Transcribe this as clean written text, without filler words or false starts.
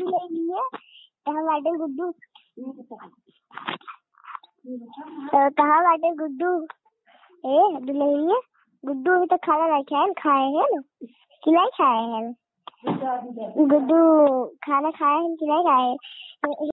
दुल्हनिया कहाँ बाटे गुड्डू? कहाँ बाटे गुड्डू? ए दुल्हनिया गुड्डू अभी तक खाना नहीं खाया, खाए हैं ना कि नहीं खाए हैं? गुड्डू खाना खाए हैं कि नहीं खाए?